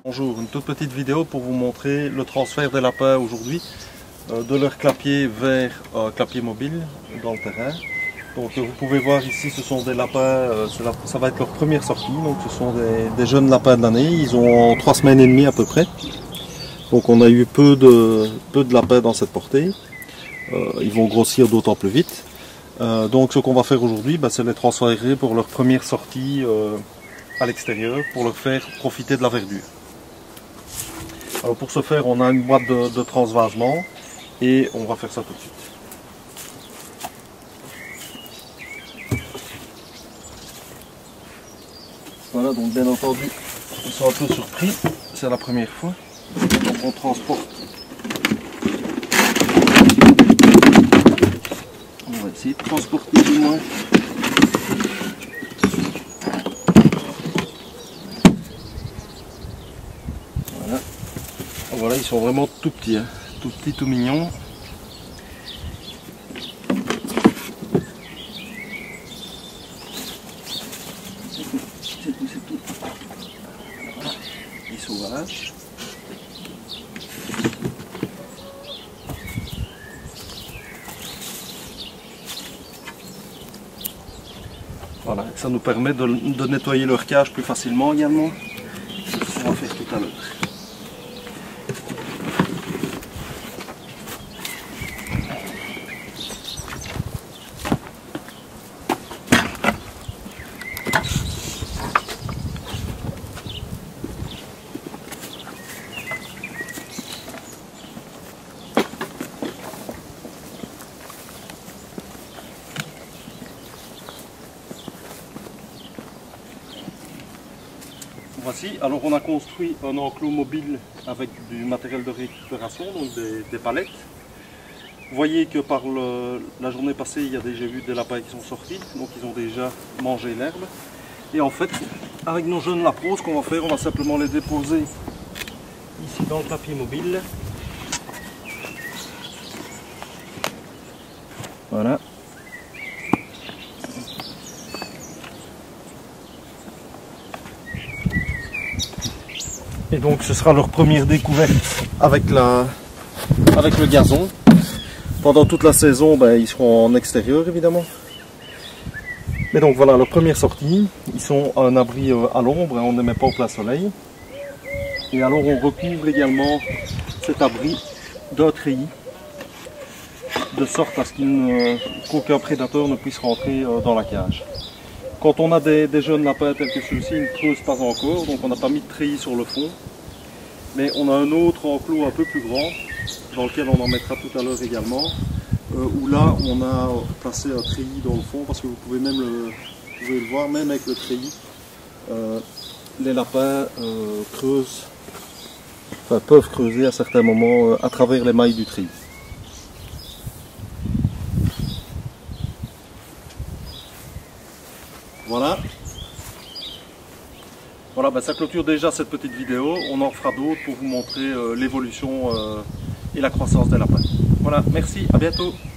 Bonjour, une toute petite vidéo pour vous montrer le transfert des lapins aujourd'hui de leur clapier vers clapier mobile dans le terrain. Donc vous pouvez voir ici, ce sont des lapins, ça va être leur première sortie, donc ce sont des jeunes lapins de l'année, ils ont 3 semaines et demie à peu près. Donc on a eu peu de lapins dans cette portée, ils vont grossir d'autant plus vite. Donc ce qu'on va faire aujourd'hui, c'est les transférer pour leur première sortie à l'extérieur, pour leur faire profiter de la verdure. Alors pour ce faire, on a une boîte de transvasement et on va faire ça tout de suite. Voilà, donc bien entendu, ils sont un peu surpris, c'est la première fois. Donc on transporte. On va essayer de transporter du moins. Voilà. Voilà, ils sont vraiment tout petits, hein. Tout petits, tout mignons. C'est tout. Voilà. Les sauvages. Voilà, ça nous permet de nettoyer leur cage plus facilement également. C'est ce qu'on va faire tout à l'heure. Voici, alors on a construit un enclos mobile avec du matériel de récupération, donc des palettes. Vous voyez que par la journée passée, il y a déjà eu des lapins qui sont sortis, donc ils ont déjà mangé l'herbe. Et en fait, avec nos jeunes lapins, ce qu'on va faire, on va simplement les déposer ici dans le clapier mobile. Voilà. Et donc ce sera leur première découverte avec le gazon. Pendant toute la saison, ils seront en extérieur évidemment. Mais donc voilà, leur première sortie. Ils sont à un abri à l'ombre, on ne les met pas au plein soleil. Et alors on recouvre également cet abri d'un treillis, de sorte à ce qu'aucun prédateur ne puisse rentrer dans la cage. Quand on a des jeunes lapins tels que ceux-ci, ils ne creusent pas encore, donc on n'a pas mis de treillis sur le fond. Mais on a un autre enclos un peu plus grand, dans lequel on en mettra tout à l'heure également, où là on a placé un treillis dans le fond, parce que vous pouvez le voir, même avec le treillis, les lapins peuvent creuser à certains moments à travers les mailles du treillis. Voilà, ça clôture déjà cette petite vidéo. On en fera d'autres pour vous montrer l'évolution et la croissance des lapins. Voilà, merci, à bientôt.